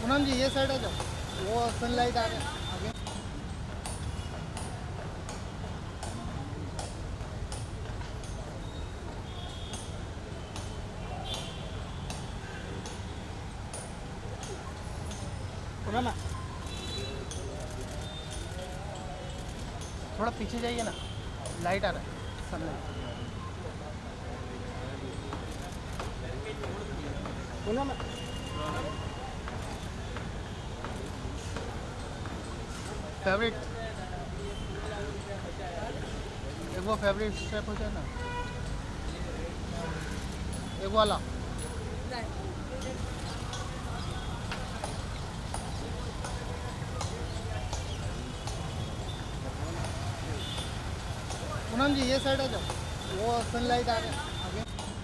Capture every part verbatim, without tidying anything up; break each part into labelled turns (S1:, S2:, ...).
S1: पूनम जी ये साइड आ जाओ, वो सनलाइट आ रहा है आगे। पूनम थोड़ा पीछे जाइए ना, लाइट आ रहा है सनलाइट। पूनम फेवरेट, एक वो फेवरेट स्टेप हो जाए ना, एक वाला। पूनम जी ये साइड आ जाओ, वो सनलाइट आ रहा है आगे।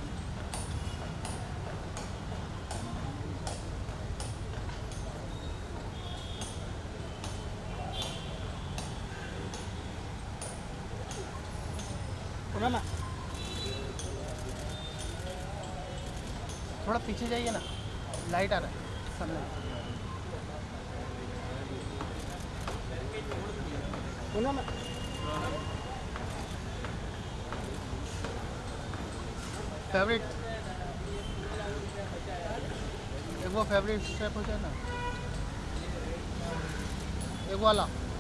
S1: पूनम थोड़ा पीछे जाइए ना, लाइट आ रहा है सनलाइट। पूनम फेवरेट, एक वो फेवरेट स्टेप हो जाए ना, एक वाला।